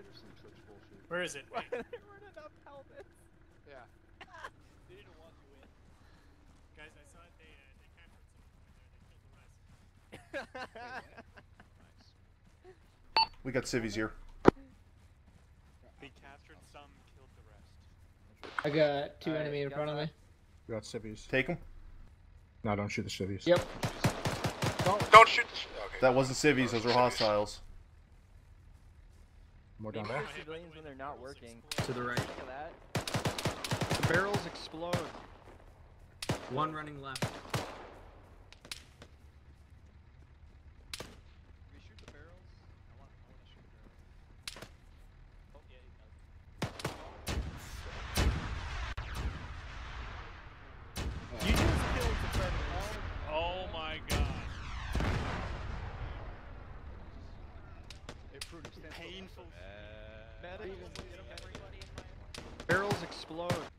Where is it? Why there weren't enough helmets? Yeah. They didn't want you in. Guys, I saw it. They captured some over there. They killed the rest. Nice. We got civvies here. They captured some, killed the rest. I got two enemy in front of me. We got civvies. Take them. No, don't shoot the civvies. Yep. Don't shoot the okay. That wasn't civvies. Those were hostiles. More down Maybe there. the civilians when they're not working. To the right. Look at that. The barrels explode. One running left. We shoot the barrels. I want to shoot the barrels. Oh yeah, he does. You just killed the predator. Oh my god. Painful. Barrels explode.